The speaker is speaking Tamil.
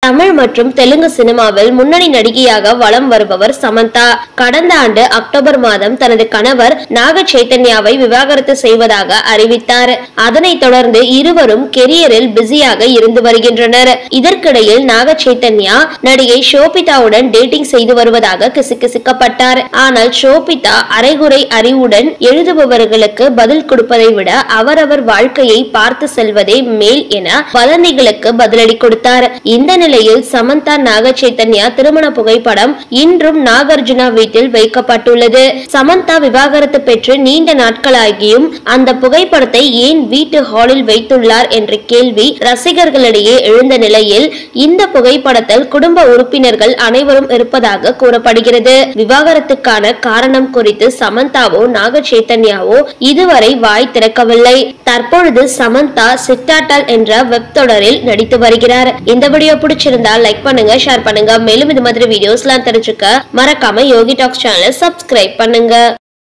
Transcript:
தமிழ் மற்றும் தெலுங்கு சினிமாவில் முன்னணி நடிகையாக வலம் வருபவர் சமந்தா. கடந்த ஆண்டு அக்டோபர் மாதம் தனது கணவர் நாக சைத்தன்யாவை விவாகரத்து செய்வதாக அறிவித்தார். அதனைத் தொடர்ந்து இருவரும் கெரியரில் பிஸியாக இருந்து வருகின்றனர். இதற்கிடையில் நாக சைத்தன்யா நடிகை ஷோபிதாவுடன் டேட்டிங் செய்து வருவதாக கிசுகிசுக்கப்பட்டார். ஆனால் ஷோபிதா அரைகுறை அறிவுடன் எழுதுபவர்களுக்கு பதில் கொடுப்பதை விட அவரவர் வாழ்க்கையை பார்த்து செல்வதே மேல் என வதந்திகளுக்கு பதிலடி கொடுத்தார். இந்த நிலையில் சமந்தா நாக சைத்தன்யா திருமண புகைப்படம் இன்றும் நாகார்ஜுனா வீட்டில் வைக்கப்பட்டுள்ளது. சமந்தா விவாகரத்து பெற்று நீண்ட நாட்களாகியும் அந்த புகைப்படத்தை ஏன் வீட்டு ஹாலில் வைத்துள்ளார் என்ற கேள்வி ரசிகர்களிடையே எழுந்த நிலையில் இந்த புகைப்படத்தில் குடும்ப உறுப்பினர்கள் அனைவரும் இருப்பதாக கூறப்படுகிறது. விவாகரத்துக்கான காரணம் குறித்து சமந்தாவோ நாக சைத்தன்யாவோ இதுவரை வாய் திறக்கவில்லை. தற்பொழுது சமந்தா சிட்டாட்டல் என்ற வெப் தொடரில் நடித்து வருகிறார். இந்த வீடியோ பிடிச்சிருந்தா லைக் பண்ணுங்க, ஷேர் பண்ணுங்க. மேலும் இது மாதிரி வீடியோஸ்லாம் தெரிஞ்சுக்க மறக்காம யோகி டாக்ஸ் சேனலை சப்ஸ்கிரைப் பண்ணுங்க.